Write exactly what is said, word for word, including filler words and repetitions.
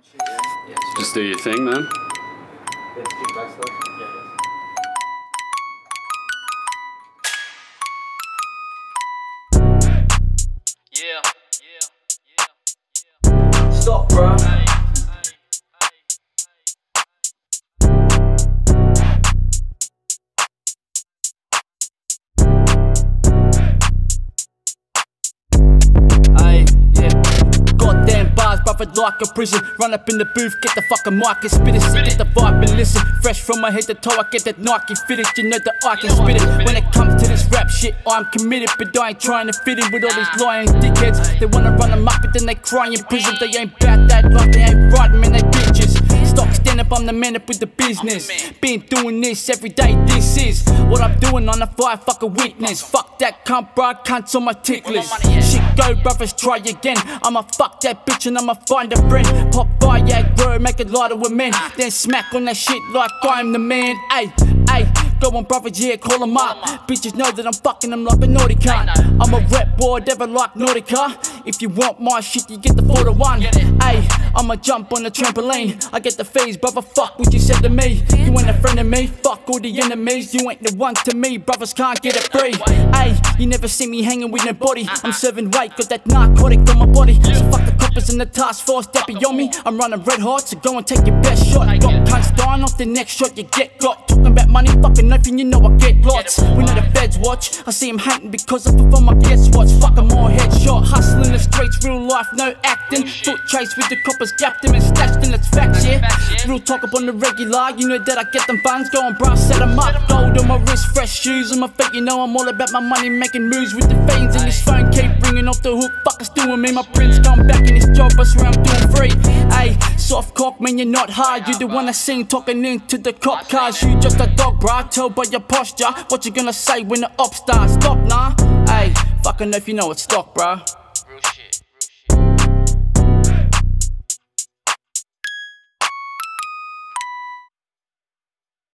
Just do your thing, man. Yeah, yeah, yeah, yeah. Stok, bro. Like a prison, run up in the booth, get the fucking mic and spit it, sick, get the vibe and listen. Fresh from my head to toe, I get that Nike fitted, you know that I can spit it. When it comes to this rap shit, I'm committed, but I ain't trying to fit in with all these lying dickheads. They wanna run them up, but then they cry in prison. They ain't bout that life, they ain't riding, man, they bitches. Stok, stand up, I'm the man up with the business. Been doing this every day, this is what I'm doing on the fire, fuck a witness. Fuck that cunt, bro, cunts on my tick list. Shit go, brothers, try again. I'ma fuck that bitch and I'ma find a friend. Pop Viagra, make it lighter with men. Then smack on that shit like I'm the man. Ayy, ayy, go on brothers, yeah, call them up. Bitches know that I'm fucking them like a naughty cunt. I'm a rep boy, never like Nautica. If you want my shit, you get the four to one. Ayy, I'ma jump on the trampoline. I get the phase, brother, fuck what you said to me. You ain't a friend of me, fuck all the enemies. You ain't the one to me, brothers can't get it free. Ayy, you never see me hanging with nobody. I'm serving weight, got that narcotic on my body. So fuck the coppers in the task force that be on me. I'm running red hot, so go and take your best shot. Got cunts dying off the next shot you get got. Talking about money, fucking nothing, you know I get lots. We know the feds watch, I see him hating because I perform my guest watch. Fuck them all headshot, hustling the streets, real life, no acting. Foot chase with the coppers, gapped them and stashed them, that's facts, yeah. Real talk up on the regular, you know that I get them funds. Go on bro, set them up, gold on my wrist, fresh shoes on my feet. You know I'm all about my money, making moves with the fiends. And this phone keep ringing off the hook, fuckers doing me. My prince come back in this job, I swear I'm doing free. Ayy, soft cock, man, you're not hard. You the one I sing, talking into the cop cars. You just a dog, bro, tell by your posture. What you gonna say when the op starts? Stop, nah. Ayy, fucking know if you know it's Stok, bro.